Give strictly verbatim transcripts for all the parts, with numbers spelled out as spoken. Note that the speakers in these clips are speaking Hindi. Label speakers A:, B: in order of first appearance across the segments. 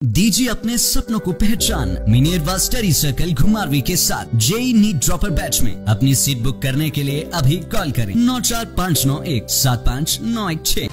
A: दीजिए अपने सपनों को पहचान मिनेर्वा स्टडी सर्कल घुमारवी के साथ जेई नीट ड्रॉपर बैच में अपनी सीट बुक करने के लिए अभी कॉल करें नौ चार पाँच नौ एक सात पाँच नौ एक छह।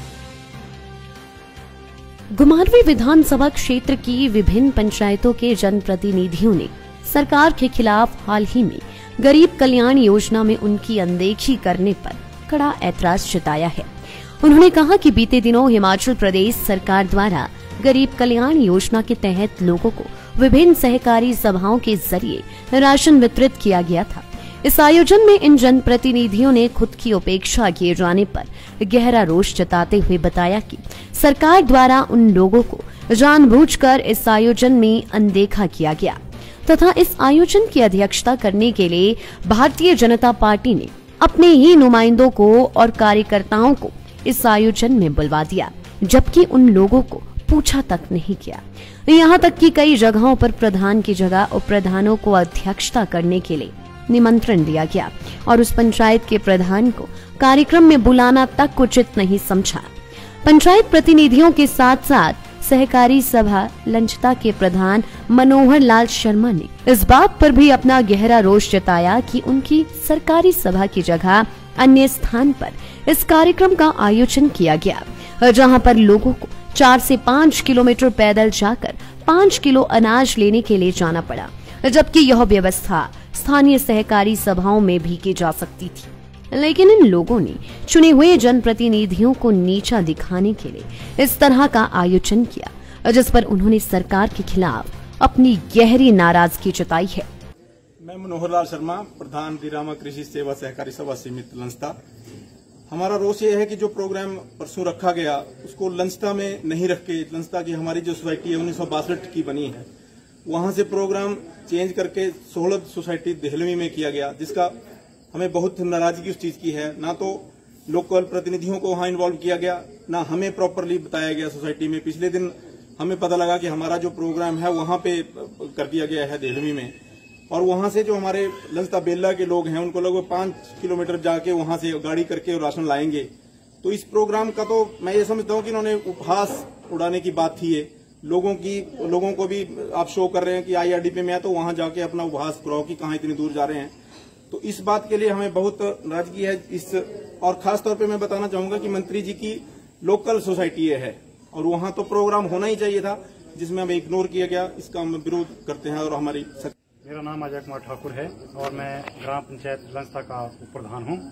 B: घुमारवी विधानसभा क्षेत्र की विभिन्न पंचायतों के जनप्रतिनिधियों ने सरकार के खिलाफ हाल ही में गरीब कल्याण योजना में उनकी अनदेखी करने पर कड़ा ऐतराज जताया है। उन्होंने कहा कि बीते दिनों हिमाचल प्रदेश सरकार द्वारा गरीब कल्याण योजना के तहत लोगों को विभिन्न सहकारी सभाओं के जरिए राशन वितरित किया गया था। इस आयोजन में इन जनप्रतिनिधियों ने खुद की उपेक्षा किए जाने पर गहरा रोष जताते हुए बताया कि सरकार द्वारा उन लोगों को जानबूझकर इस आयोजन में अनदेखा किया गया तथा इस आयोजन की अध्यक्षता करने के लिए भारतीय जनता पार्टी ने अपने ही नुमाइंदों को और कार्यकर्ताओं को इस आयोजन में बुलवा दिया, जबकि उन लोगों को पूछा तक नहीं किया। यहाँ तक कि कई जगहों पर प्रधान की जगह उप प्रधानों को अध्यक्षता करने के लिए निमंत्रण दिया गया और उस पंचायत के प्रधान को कार्यक्रम में बुलाना तक उचित नहीं समझा। पंचायत प्रतिनिधियों के साथ साथ सहकारी सभा लंचता के प्रधान मनोहर लाल शर्मा ने इस बात पर भी अपना गहरा रोष जताया कि उनकी सरकारी सभा की जगह अन्य स्थान पर इस कार्यक्रम का आयोजन किया गया, जहां पर लोगों को चार से पाँच किलोमीटर पैदल जाकर पाँच किलो अनाज लेने के लिए जाना पड़ा, जबकि यह व्यवस्था स्थानीय सहकारी सभाओं में भी की जा सकती थी। लेकिन इन लोगों ने चुने हुए जनप्रतिनिधियों को नीचा दिखाने के लिए इस तरह का आयोजन किया, जिस पर उन्होंने सरकार के खिलाफ अपनी गहरी नाराजगी जताई है।
C: मैं मनोहर लाल शर्मा, प्रधान दिरामा कृषि सेवा सहकारी सभा समित लंचता। हमारा रोष ये है कि जो प्रोग्राम परसों रखा गया उसको लंचता में नहीं रख के लंचता की हमारी जो सोसाइटी है उन्नीस सौ बासठ की बनी है, वहां से प्रोग्राम चेंज करके सोहलत सोसाइटी देहलवी में किया गया, जिसका हमें बहुत नाराजगी उस चीज की है। ना तो लोकल प्रतिनिधियों को वहां इन्वॉल्व किया गया, ना हमें प्रॉपरली बताया गया सोसाइटी में। पिछले दिन हमें पता लगा कि हमारा जो प्रोग्राम है वहां पे कर दिया गया है देहलवी में, और वहां से जो हमारे लंचता बेल्ला के लोग हैं उनको लगभग पांच किलोमीटर जाके वहां से गाड़ी करके राशन लाएंगे। तो इस प्रोग्राम का तो मैं ये समझता हूँ कि इन्होंने उपहास उड़ाने की बात थी। ये लोगों की लोगों को भी आप शो कर रहे हैं कि आईआरडीपी में है तो वहां जाके अपना उपहास कराओ कि कहाँ इतनी दूर जा रहे हैं। तो इस बात के लिए हमें बहुत नाराजगी है इस, और खास तौर पे मैं बताना चाहूंगा कि मंत्री जी की लोकल सोसाइटी है और वहां तो प्रोग्राम होना ही चाहिए था, जिसमें हमें इग्नोर किया गया। इसका हम विरोध करते हैं। और हमारी
D: मेरा नाम अजय कुमार ठाकुर है और मैं ग्राम पंचायत लंचता का उप प्रधान हूँ।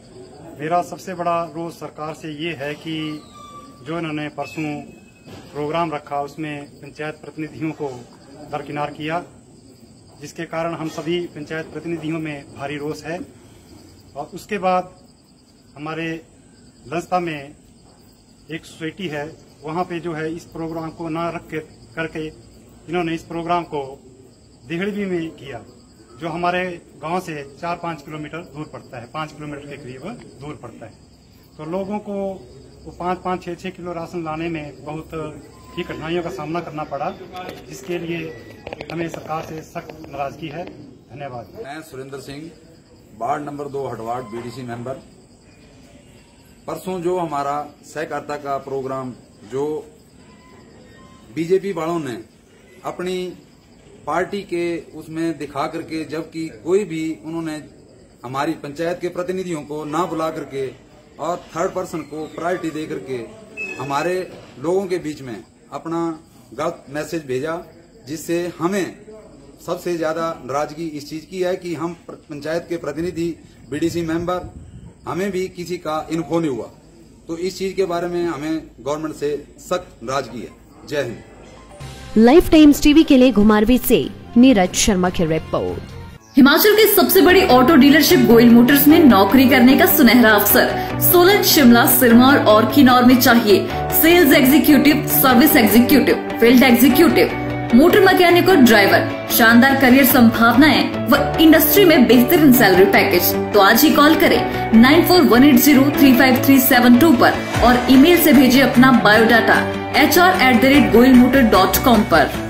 D: मेरा सबसे बड़ा रोष सरकार से ये है कि जो इन्होंने परसों प्रोग्राम रखा उसमें पंचायत प्रतिनिधियों को दरकिनार किया, जिसके कारण हम सभी पंचायत प्रतिनिधियों में भारी रोष है। और उसके बाद हमारे लंचता में एक सोसाइटी है, वहाँ पे जो है इस प्रोग्राम को ना रख के करके इन्होंने इस प्रोग्राम को देहलवी में किया, जो हमारे गांव से चार पाँच किलोमीटर दूर पड़ता है, पाँच किलोमीटर के करीब दूर पड़ता है। तो लोगों को वो पाँच पाँच छः छः किलो राशन लाने में बहुत ही कठिनाइयों का सामना करना पड़ा, जिसके लिए हमें सरकार से सख्त नाराजगी है। धन्यवाद।
E: मैं सुरेंद्र सिंह, वार्ड नंबर दो हटवाड़ बीडीसी मेंबर। परसों जो हमारा सहकारिता का प्रोग्राम जो बीजेपी वालों ने अपनी पार्टी के उसमें दिखा करके, जबकि कोई भी उन्होंने हमारी पंचायत के प्रतिनिधियों को ना बुला करके और थर्ड पर्सन को प्रायोरिटी दे करके हमारे लोगों के बीच में अपना गलत मैसेज भेजा, जिससे हमें सबसे ज्यादा नाराजगी इस चीज की है कि हम पंचायत के प्रतिनिधि बीडीसी मेंबर, हमें भी किसी का इन्फो नहीं हुआ। तो इस चीज के बारे में हमें गवर्नमेंट से सख्त नाराजगी है। जय हिंद।
B: लाइफ टाइम्स टीवी के लिए घुमारवी से नीरज शर्मा की रिपोर्ट।
F: हिमाचल के सबसे बड़ी ऑटो डीलरशिप गोयल मोटर्स में नौकरी करने का सुनहरा अवसर सोलन, शिमला, सिरमौर और किन्नौर में चाहिए sales executive, service executive, field executive, motor mechanic और ड्राइवर। शानदार करियर संभावनाएं व इंडस्ट्री में बेहतरीन सैलरी पैकेज। तो आज ही कॉल करें nine four one eight zero three five three seven two पर और ईमेल से भेजिए अपना biodata H R at the rate Goyal motor dot com पर।